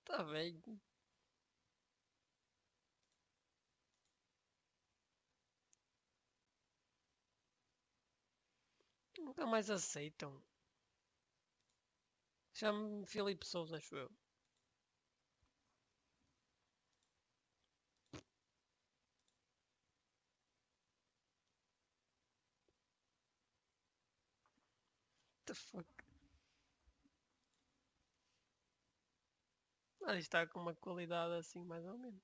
Tá bem. Nunca mais aceitam. Chamo-me Filipe Souza, acho eu. What the fuck? Ah, isto está com uma qualidade assim, mais ou menos.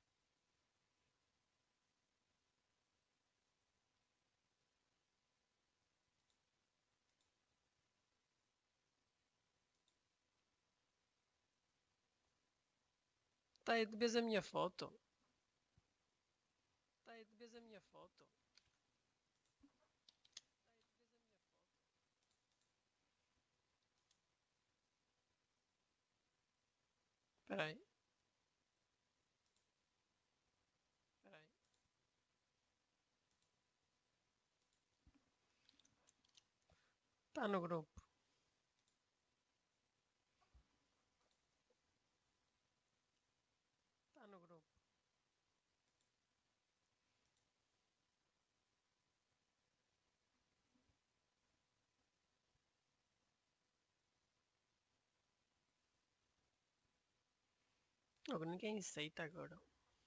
Tá aí, vês a minha foto? Tá aí, vês a minha foto? Espera aí. Espera aí. Está no grupo. Está no grupo. Logo, ninguém aceita agora.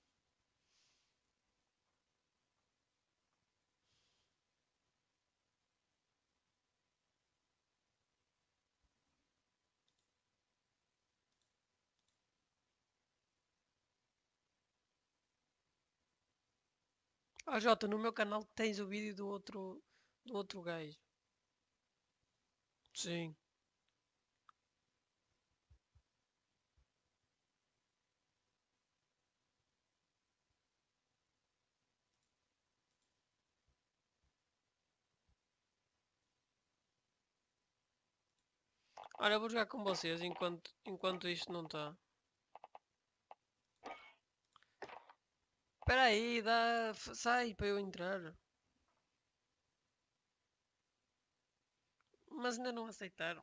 Ah, Jota, no meu canal tens o vídeo do outro gajo. Sim. Olha, vou jogar com vocês enquanto isto não está. Espera aí, sai para eu entrar. Mas ainda não aceitaram.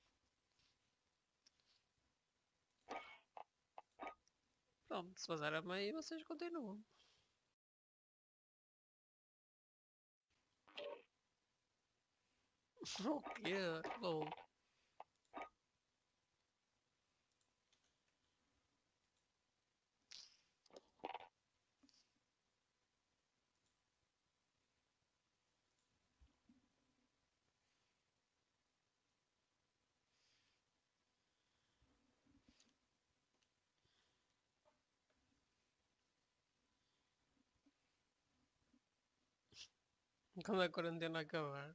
Pronto, se vazar a meio, vocês continuam. O quê? Lol. Quando a quarentena acabar.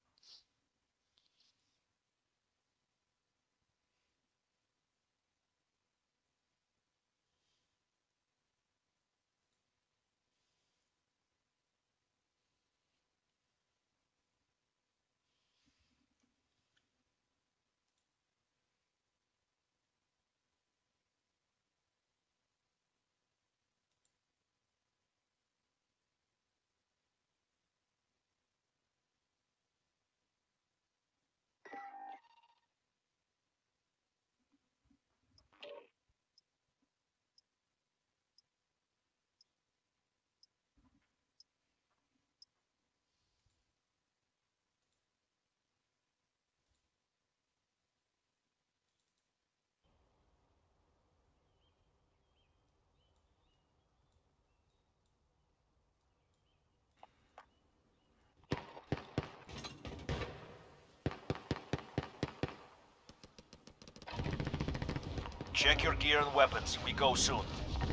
Check your gear and weapons. We go soon.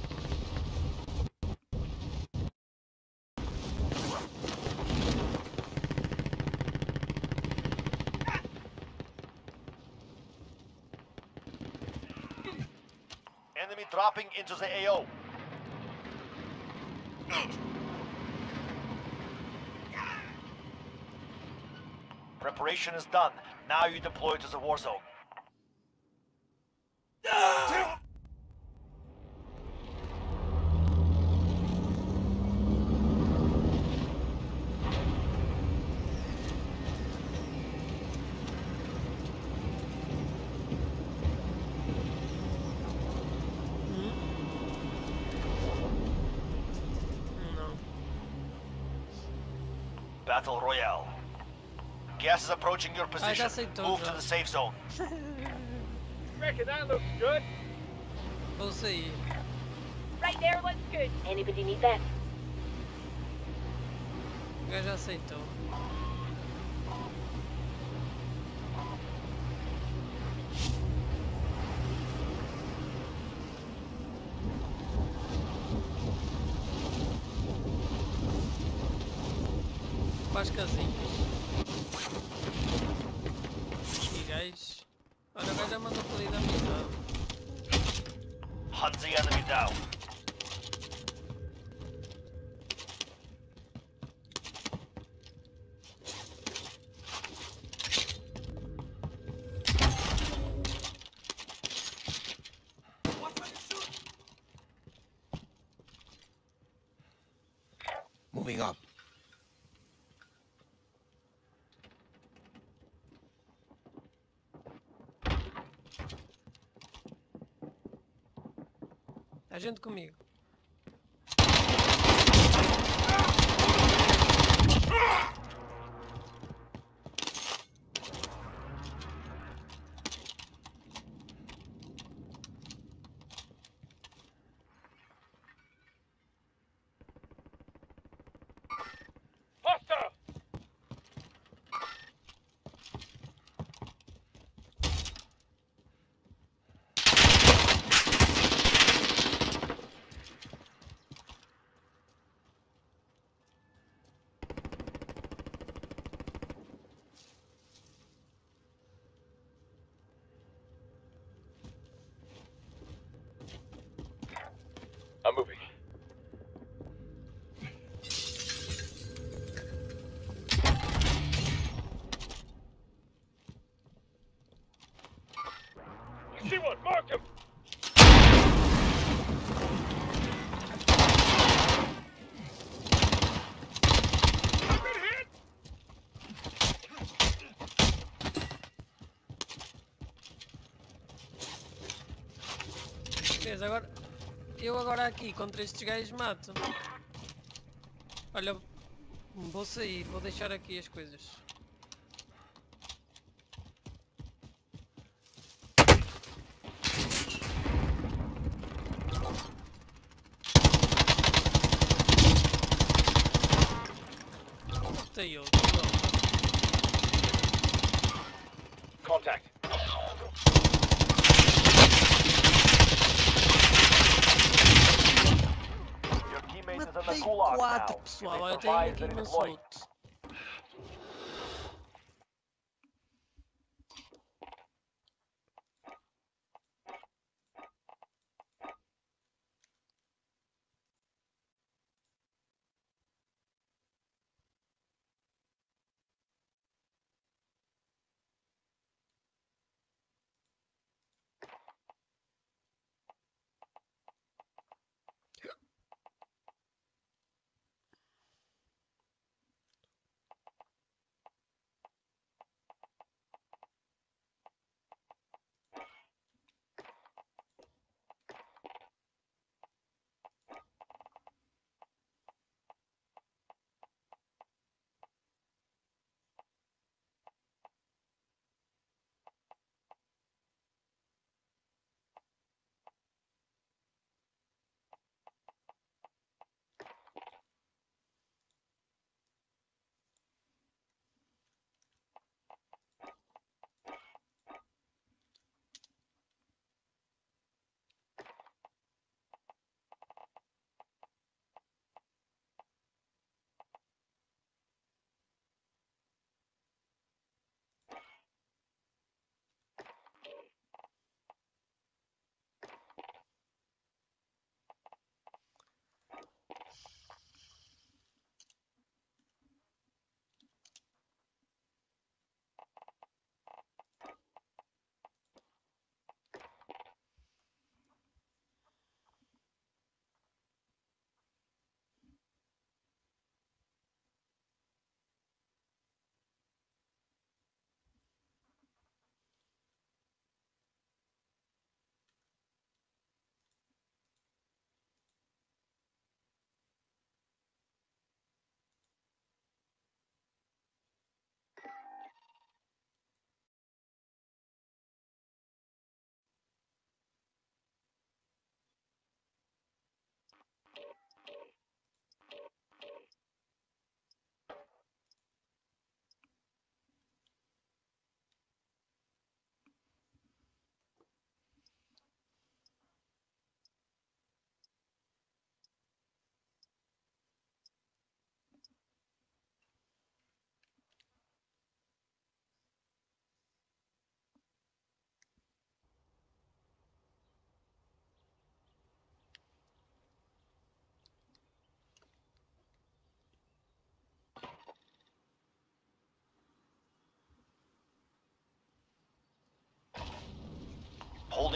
Enemy dropping into the AO. Preparation is done. Now you deploy to the war zone. Battle Royale. Gas is approaching your position. aceitou Move já. to the safe zone. Reckon that looks good. Vou sair. Right there looks good. Anybody need that? O gajo já aceitou. Para as casinhas. E gajos. Olha, o gajo já mandou pedir amizade. Hunt the enemy down. Moving up. A gente comigo. Hostile! I'm moving. See one, mark him! I've been hit! Beleza, agora. Eu agora aqui contra estes gajos mato. Olha, vou sair, vou deixar aqui as coisas. Tem outro, não. Contact. Your teammate is in the Matei gulag 4 now. pessoal, If olha, they tenho survive, aqui they're no deployed. solto.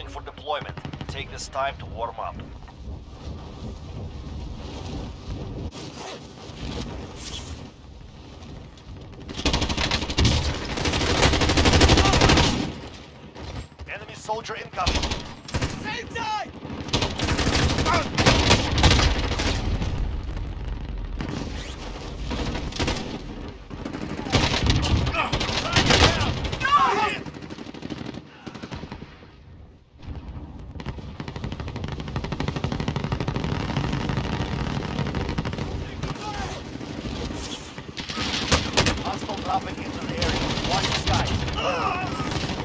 building for deployment. Take this time to warm up. Enemy soldier incoming. Same side! Hostile dropping into the area. Watch the skies.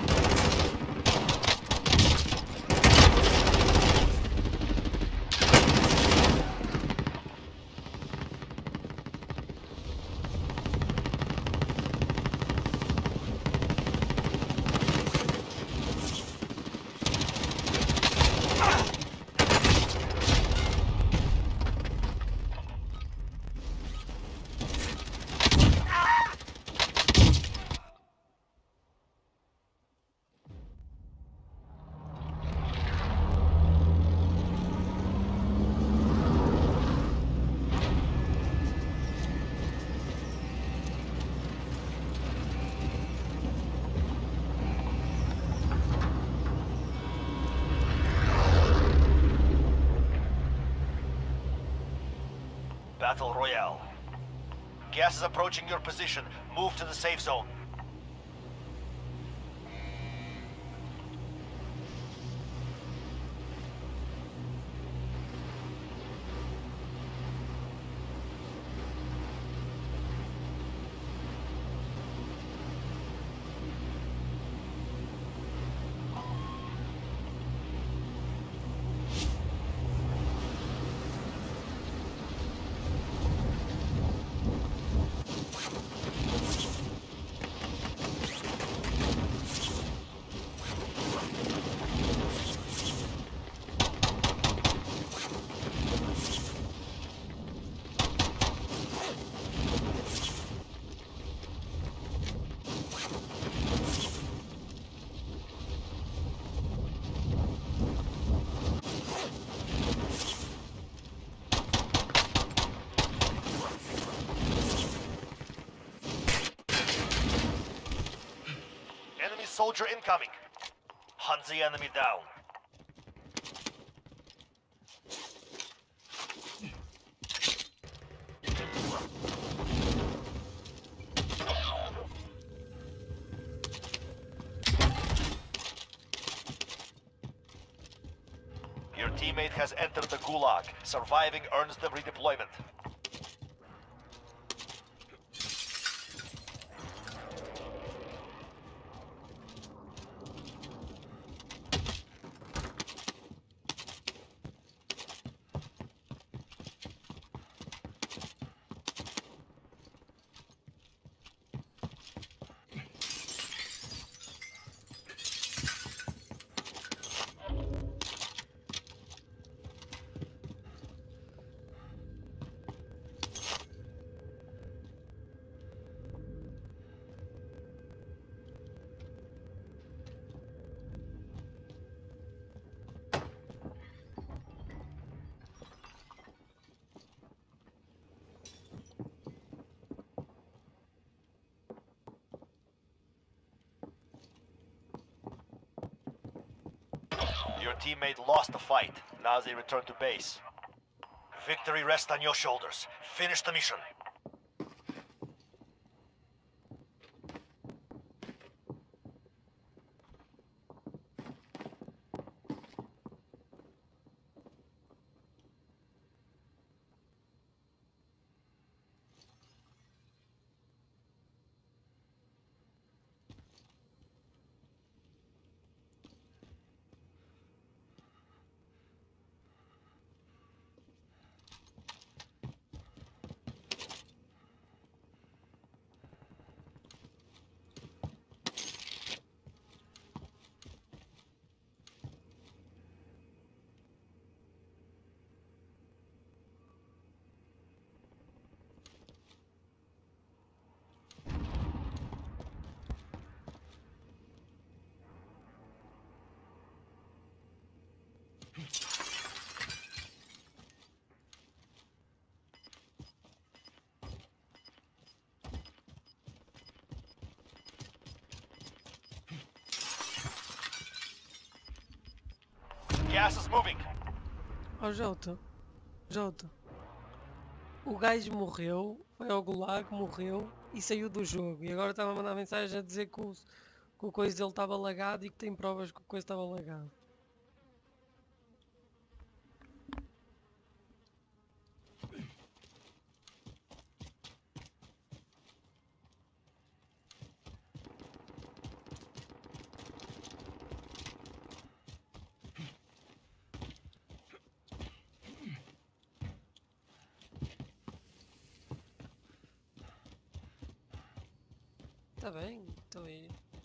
Battle Royale. Gas is approaching your position. Move to the safe zone. Enemy soldier incoming. Hunt the enemy down. Your teammate has entered the Gulag. Surviving earns them redeployment. Your teammate lost the fight. Now they return to base. Victory rests on your shoulders. Finish the mission. Gas is moving. Ó Jota, Jota. O gajo morreu, foi ao gulag, morreu e saiu do jogo. E agora estava a mandar mensagem a dizer que o coisa dele estava lagado e que tem provas que o coisa estava lagado. Tá bem, então é.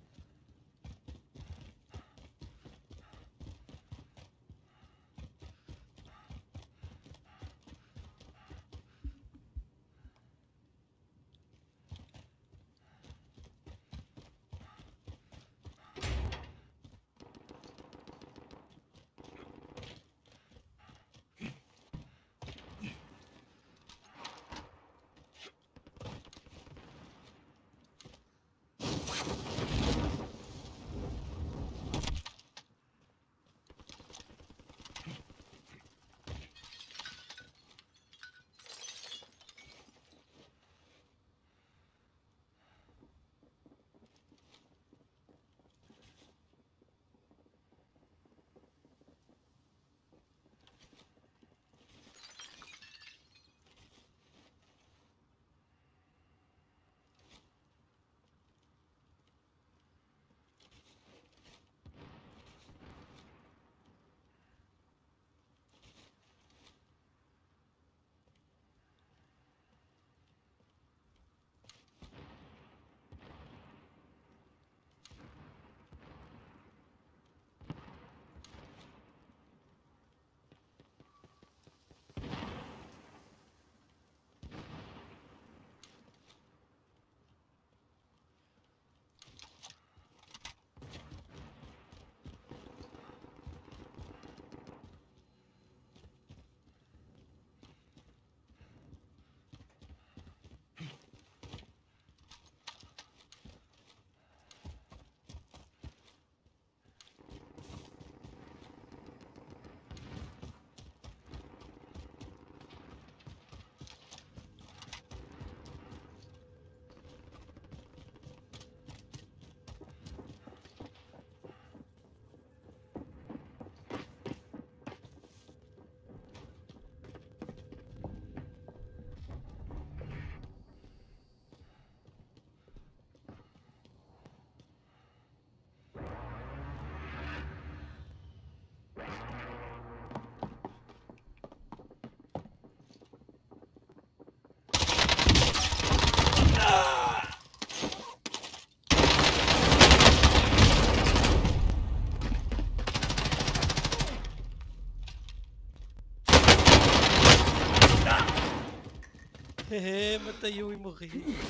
Matei-o e morri.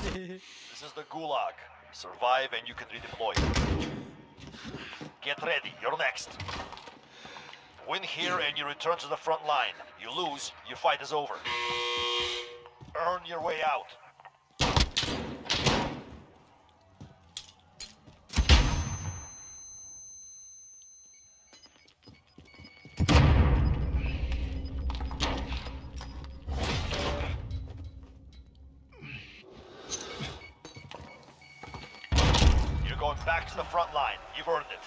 This is the Gulag. Survive and you can redeploy. Get ready, you're next. Win here and you return to the front line. You lose, your fight is over. Earn your way out. You're going back to the front line. You've earned it.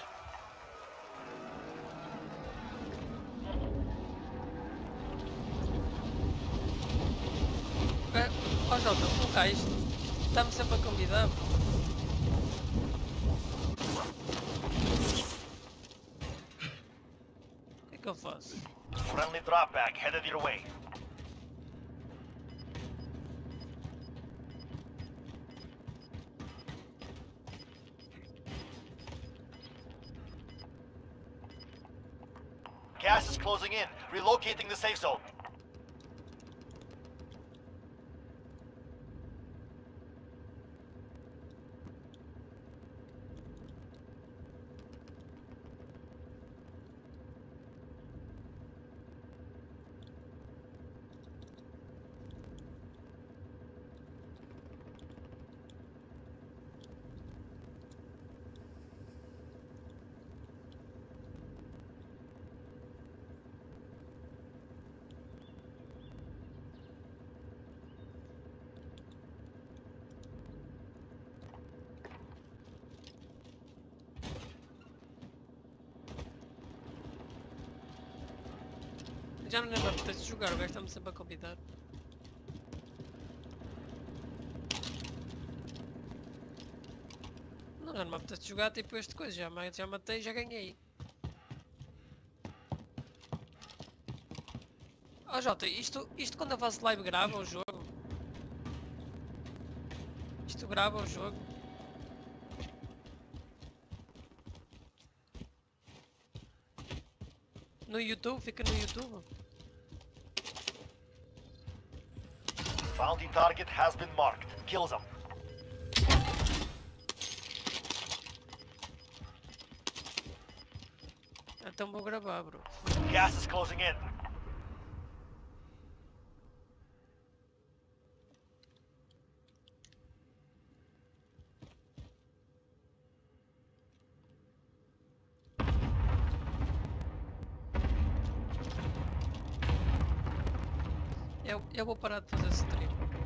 Ó Jota, o gajo está-me sempre a convidar. O que é que eu faço? Friendly drop back headed your way. Gas is closing in. Relocating the safe zone. Já não me apetece jogar, o gajo está-me sempre a convidar. Não, já não me apetece jogar tipo este coisa, já matei, já ganhei. Oh Jota, isto quando eu faço live grava o jogo? Isto grava o jogo? No YouTube? Fica no YouTube? Bounty target has been marked. Kill them. Então vou gravar, bro. Gas is closing in. Eu vou parar de fazer stream.